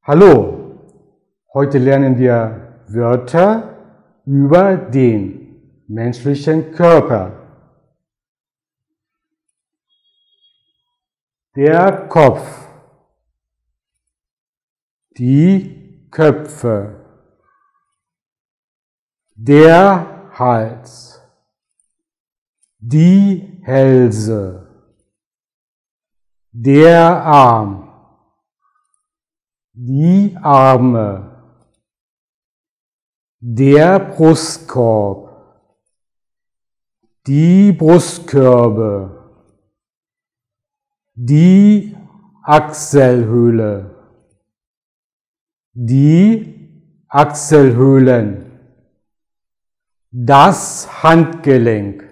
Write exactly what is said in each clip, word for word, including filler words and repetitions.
Hallo, heute lernen wir Wörter über den menschlichen Körper. Der Kopf, die Köpfe, der Hals, die Hälse, der Arm, die Arme, der Brustkorb, die Brustkörbe, die Achselhöhle, die Achselhöhlen, das Handgelenk,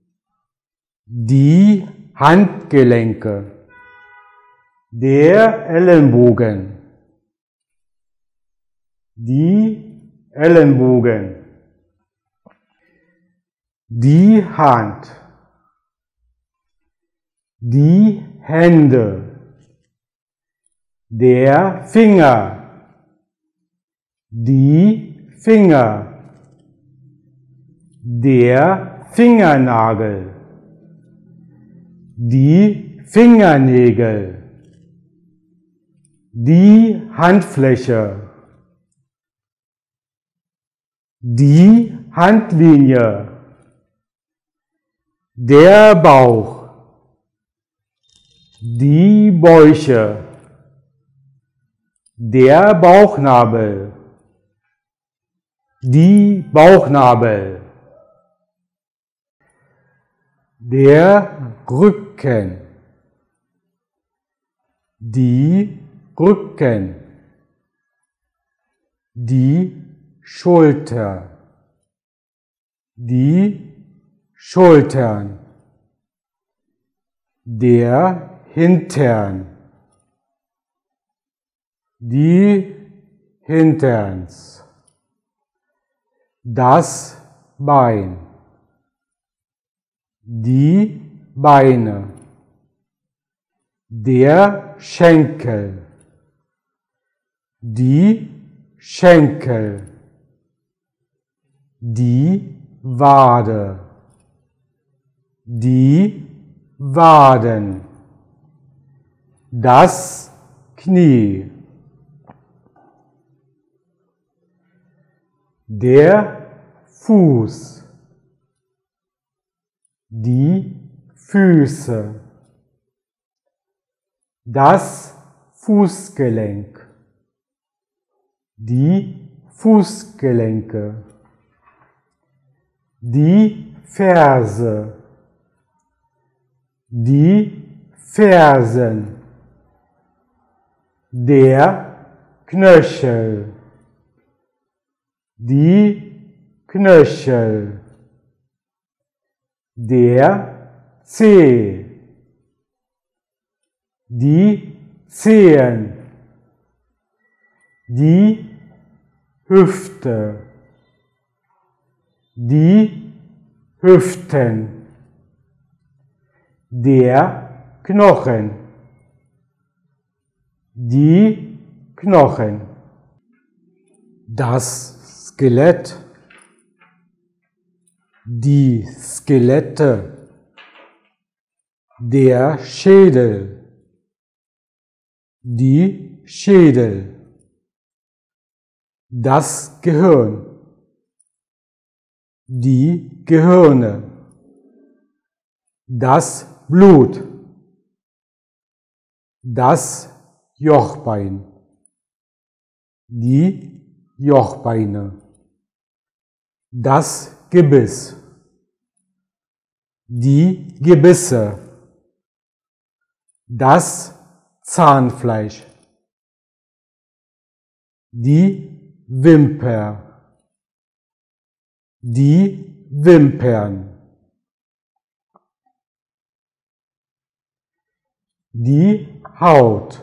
die Handgelenke, der Ellenbogen, die Ellenbogen, die Hand, die Hände, der Finger, die Finger, der Fingernagel, die Fingernägel, die Handfläche, die Handlinie, der Bauch, die Bäuche, der Bauchnabel, die Bauchnabel, der Rücken, die Rücken, die Schulter, die Schultern, der Hintern, die Hinterns, das Bein, die Beine, der Schenkel, die Schenkel, die Wade, die Waden, das Knie, der Fuß, die Füße, das Fußgelenk, die Fußgelenke, die Ferse, die Fersen, der Knöchel, die Knöchel, der Zeh, die Zehen, die Hüfte, die Hüften, der Knochen, die Knochen, das Skelett, die Skelette, der Schädel, die Schädel, das Gehirn, die Gehirne, das Blut, das Jochbein, die Jochbeine, das Gebiss, die Gebisse, das Zahnfleisch, die Wimper, die Wimpern, die Haut,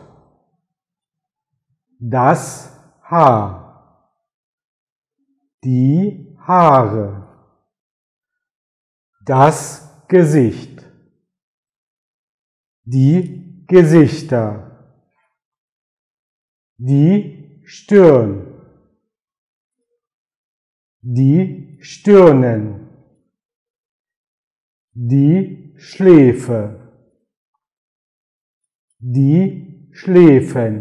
das Haar, die Haare, das Gesicht, die Gesichter, die Stirn, die Stirnen, die Schläfe, die Schläfen,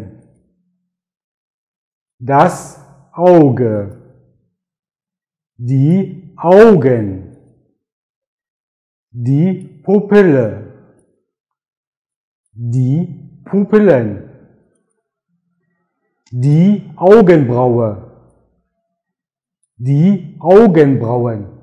das Auge, die Augen, die Pupille, die Pupillen, die Augenbraue, die Augenbrauen,